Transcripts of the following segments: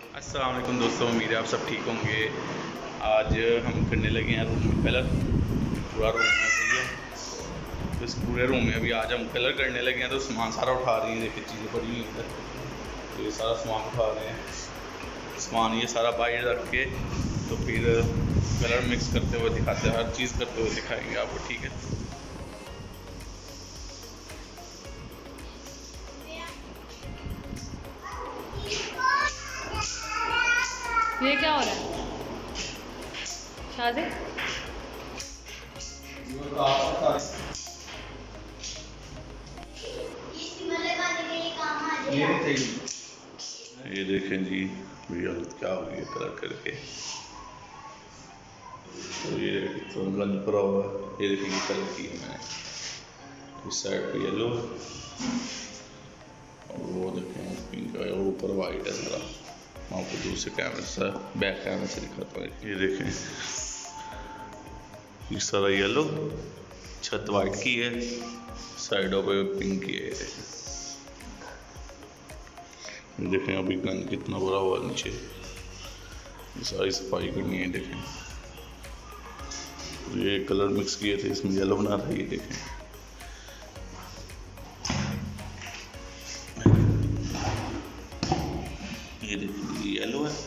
अस्सलाम वालेकुम दोस्तों, उम्मीद है आप सब ठीक होंगे। आज हम करने लगे हैं रूम में कलर। पूरा रूम है सही है, तो इस पूरे रूम में अभी आज हम कलर करने लगे हैं। तो सामान सारा उठा रही हैं, देखिए चीज़ें पड़ी हुई हैं, तो ये सारा सामान उठा रहे हैं। सामान ये सारा बाहर रख के तो फिर कलर मिक्स करते हुए दिखाते हैं, हर चीज़ करते हुए दिखाएंगे आपको, ठीक है। ये क्या हो रहा है शादी? ये देखें जी भैया क्या हो गया कलर करके। तो ये गंद भरा हुआ है, ये देखें ये कलर की है मैंने। इस साइड पे येलो और वो देखें पिंक है और ऊपर वाइट है सारा। मैं आपको दूसरे कैमरे से बैक कैमरे से दिखाता हूँ। ये देखें ये सारा येलो, छत वाइट की है, साइडों पे पिंक की है। ये देखें अभी गंद कितना बुरा हुआ नीचे, सारी सफाई करनी है। देखें ये कलर मिक्स किए थे, इसमें येलो बना था। ये देखें ये देखें ये येलो है।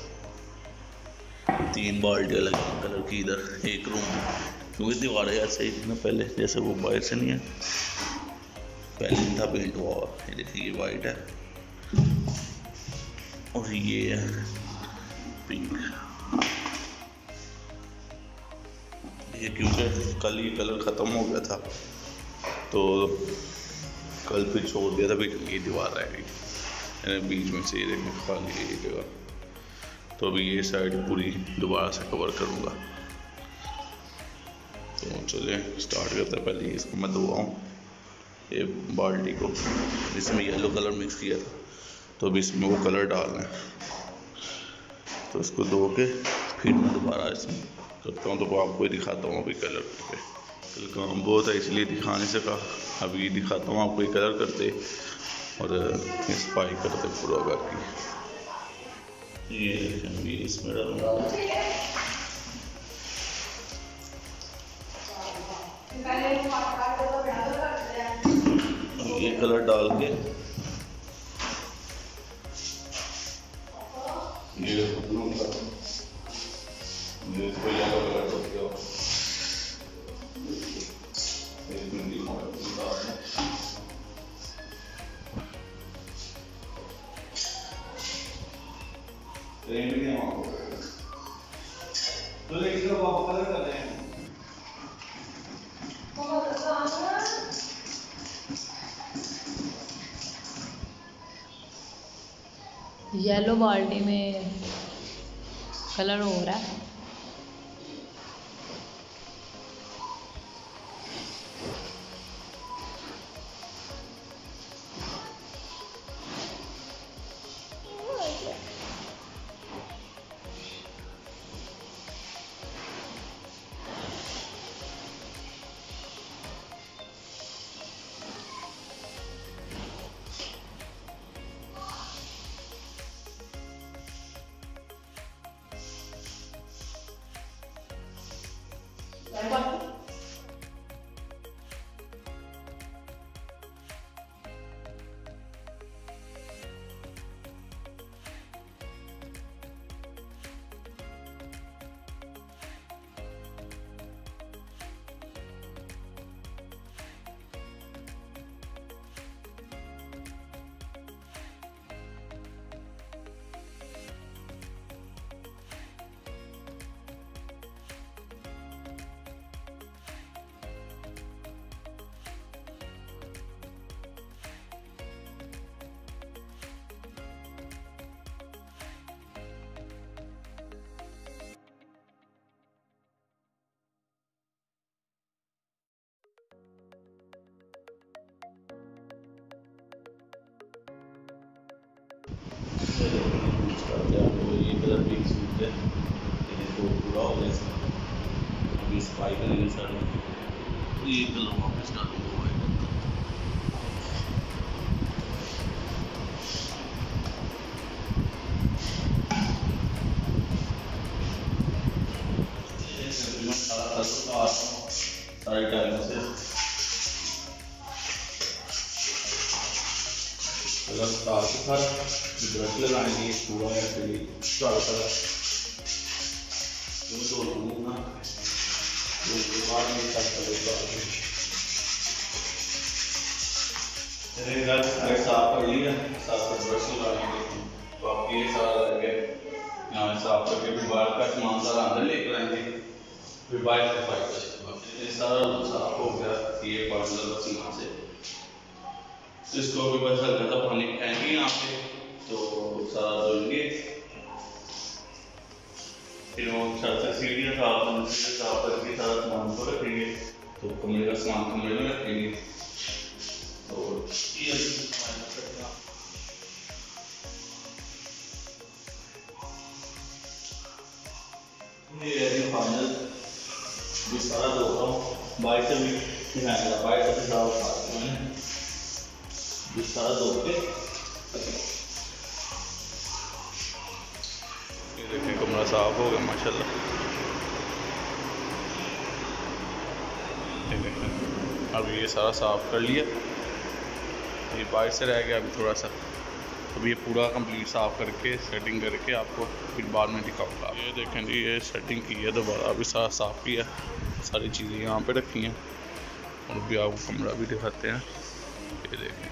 3 बाल्टियाँ लगी कलर की इधर एक रूम में, क्योंकि दीवारें ऐसे ही ना पहले, जैसे वो बाहर से नहीं है, पहले था पेंट हुआ। ये देखिए ये वाइट है और ये है पिंक। ये क्योंकि कल ये कलर ख़त्म हो गया था तो कल फिर छोड़ दिया था, फिर ये दीवार रह गई बीच में से। ये देखिए खाली है ये जगह, तो अभी ये साइड पूरी दोबारा से कवर करूँगा। तो चलिए स्टार्ट करते हैं। पहले इसको मैं धोआऊँ ये बाल्टी को, इसमें येलो कलर मिक्स किया था, तो अभी इसमें वो कलर डालना है। तो इसको धो के फिर मैं दोबारा इसमें करता हूँ, तो आपको ही दिखाता हूँ अभी कलर करके। कल काम बहुत है इसलिए दिखा नहीं सका, अभी दिखाता हूँ आपको ये कलर करते और सफाई करते पूरा घर की। ये इसमें डालूंगा, ये कलर डाल के ये इसको येलो कलर कर दिया। तो लेकिन आप कलर कर रहे हैं येलो बाल्टी में कलर हो रहा है। ये कलर भी सूट है, तो पूरा हो गया। अभी सफाई करेंगे सारी, ये कलर वापस डालूंगा। ब्रश लगाएंगे पूरा ऐसे चारों तरफ तो ना उसके बाद में साफ कर लिया, साफ कर ब्रश लगाएंगे तो आपकी ये सारा रह गया। यहाँ साफ करके फिर बाहर का सामान सारा अंदर लेकर आएंगे, फिर बाहर से फाइल सारा साफ हो गया। ये पाउडर बस यहाँ से इसको भी बस हल्का सा पानी खाएंगे यहाँ पे तो सारा धोएंगे। फिर वो सीढ़ियाँ साफ करके सारा सामान को रखेंगे तो कमरे का सामान कमरे में रखेंगे। तो ये फाइनल भी सारा धोता हूँ, बाहर से भी बाहर से साफ मैंने भी सारा धो के। ये देखें कमरा साफ हो गया माशाल्लाह। ये देखें अब ये सारा साफ कर लिया, ये बाहर से रह गया अभी थोड़ा सा। अब ये पूरा कंप्लीट साफ़ करके सेटिंग करके आपको फिर बाद में दिखाऊंगा। ये देखें जी ये सेटिंग की है दोबारा, अभी सारा साफ़ किया, सारी चीज़ें यहाँ पे रखी हैं और अभी आपको कमरा भी दिखाते हैं। ये देखें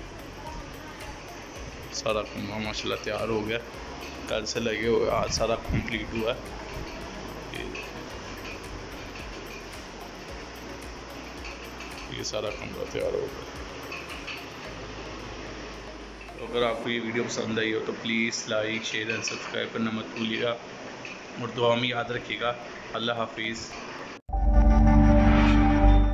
सारा कमरा माशाल्लाह तैयार हो गया, कल से लगे हुए आज सारा कंप्लीट हुआ है। ये सारा कमरा तैयार हो गया। अगर आपको ये वीडियो पसंद आई हो तो please like share and subscribe करना मत भूलिएगा और दुआ में याद रखिएगा। अल्लाह हाफिज़।